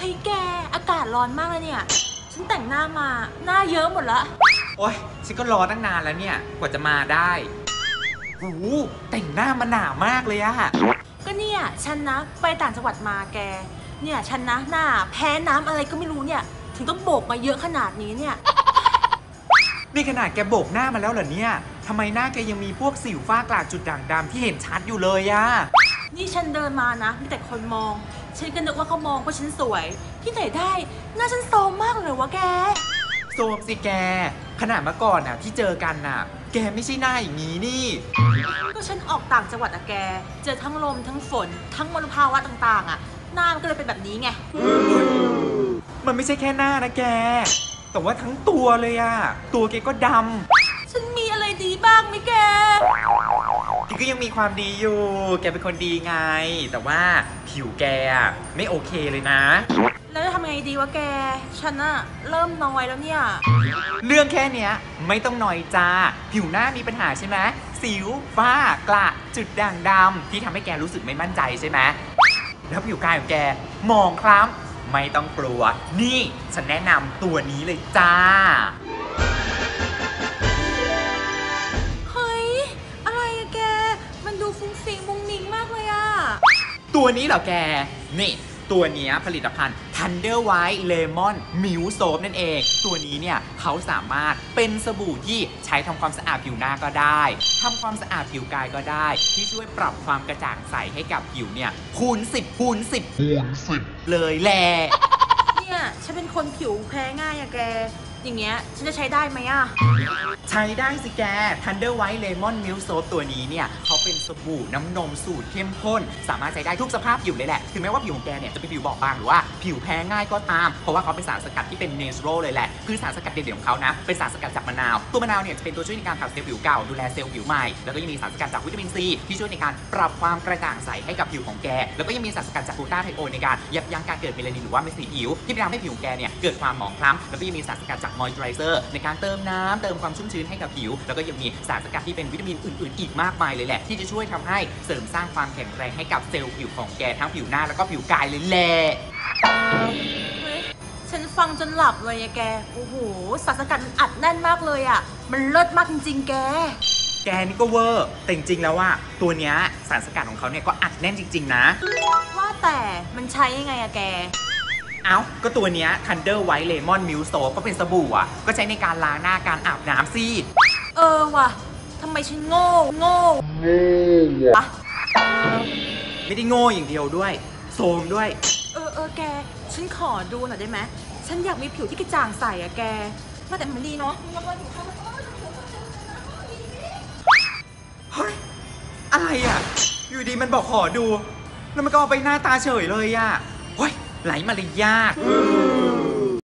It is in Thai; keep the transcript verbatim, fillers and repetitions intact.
ฮ้ยแกอากาศร้อนมากเลยเนี่ยฉันแต่งหน้ามาหน้าเยอะหมดละโอ๊ยฉันก็รอตั้งนานแล้วเนี่ยกว่าจะมาได้หูแต่งหน้ามาหนามากเลยอะก็เนี่ยฉันนะไปต่างจังหวัดมาแกเนี่ยฉันนะหน้าแพ้น้ำอะไรก็ไม่รู้เนี่ยถึงต้องโบกมาเยอะขนาดนี้เนี่ยนี่ขนาดแกโบกหน้ามาแล้วเหรอเนี่ยทำไมหน้าแกยังมีพวกสิวฝ้ากระจุดด่างดำที่เห็นชัดอยู่เลยอะนี่ฉันเดินมานะมีแต่คนมองฉันก็นึกว่าเขามองว่าฉันสวยที่ไหนได้หน้าฉันโซมมากเลยวะแกโซมสิแกขนาดเมื่อก่อนน่ะที่เจอกันน่ะแกไม่ใช่หน้าอย่างนี้นี่ก็ฉันออกต่างจังหวัดอะแกเจอทั้งลมทั้งฝนทั้งมลภาวะต่างๆอะหน้ามันก็เลยเป็นแบบนี้ไงมันไม่ใช่แค่หน้านะแกแต่ว่าทั้งตัวเลยอะตัวแกก็ดำฉันมีอะไรดีบ้างไหมแกแกก็ยังมีความดีอยู่แกเป็นคนดีไงแต่ว่าผิวแกอะไม่โอเคเลยนะแล้วจะทำไงดีวะแกฉันอะเริ่มน้อยแล้วเนี่ยเรื่องแค่เนี้ยไม่ต้องหน่อยจ้าผิวหน้ามีปัญหาใช่ไหมสิวฝ้ากระจุดด่างดำที่ทำให้แกรู้สึกไม่มั่นใจใช่ไหมแล้วผิวกายของแกมองคล้ำไม่ต้องกลัวนี่ฉันแนะนำตัวนี้เลยจ้าเฮ้ยอะไรอะแกมันดูฟุ้งฟิ้งมุ้งมิ้งมากเลยอะตัวนี้เหรอแกนี่ตัวนี้ผลิตภัณฑ์ Thunder White Lemon Milk Soap นั่นเองตัวนี้เนี่ยเขาสามารถเป็นสบู่ที่ใช้ทำความสะอาดผิวหน้าก็ได้ทำความสะอาดผิวกายก็ได้ที่ช่วยปรับความกระจ่างใสให้กับผิวเนี่ยคูณสิบคูณสิบคูณสิบเลยแหละเนี่ยฉันเป็นคนผิวแพ้ง่ายอะแกอย่างเงี้ยฉันจะใช้ได้ไหมอะใช้ได้สิแก Thunder White Lemon Milk Soap ตัวนี้เนี่ยเขาเป็นสบู่น้ำนมสูตรเข้มข้นสามารถใช้ได้ทุกสภาพผิวเลยแหละถึงแม้ว่าผิวของแกเนี่ยจะเป็นผิวบอบบางหรือว่าผิวแพ้ง่ายก็ตามเพราะว่าเขาเป็นสารสกัดที่เป็น Natural เลยแหละคือสารสกัดเด่นๆของเขานะเป็นสารสกัดจากมะนาวตัวมะนาวเนี่ยจะเป็นตัวช่วยในการขับเซลล์ผิวเก่าดูแลเซลล์ผิวใหม่แล้วก็ยังมีสารสกัดจากวิตามินซีที่ช่วยในการปรับความกระจ่างใสให้กับผิวของแกแล้วก็ยังมีสารสกัดจากกลูตาไทโอนในการยับยั้งการเกิดเมลานินหรือว่าเม็ดสีผิวที่ทำให้ผิวแกเนี่ยเกิดความหมองคล้ำแล้วก็ยังมีสารสกัดจากมอยส์เจอไรเซอร์ในการเติมน้ำเติมความชุ่มชื้นให้กับผิวแล้วก็ยังมีสารสกัดที่เป็นวิตามินอื่นๆอีกมากมายเลยแหละที่จะช่วยทำให้เสริมสร้างความแข็งแรงให้กับเซลล์ผิวของแกทั้งผิวหน้าแล้วก็ผิวกายเลยแหละเฮ้ยฉันฟังจนหลับเลยอะแกโอ้โหสารสกัดมันอัดแน่นมากเลยอะมันเลิศมากจริงๆแกแกนี่ก็เวอร์แต่จริงๆแล้วว่าตัวเนี้ยสารสกัดของเขาเนี่ยก็อัดแน่นจริงๆนะว่าแต่มันใช้ยังไงอะแกเอ้าก็ตัวเนี้ย Thunder White Lemon Milk Soap ก็เป็นสบู่อ่ะก็ใช้ในการล้างหน้าการอาบน้ำสิเออว่ะทำไมฉันโง่โง่โง่วะไม่ได้โง่อย่างเดียวด้วยโซมด้วยเออเออแกฉันขอดูหน่อยได้ไหมฉันอยากมีผิวที่กระจ่างใสอะแกว่าแต่มันดีเนาะเฮ้ยอะไรอ่ะอยู่ดีมันบอกขอดูแล้วมันก็เอาไปหน้าตาเฉยเลยอ่ะเฮ้ยไหลมารยาท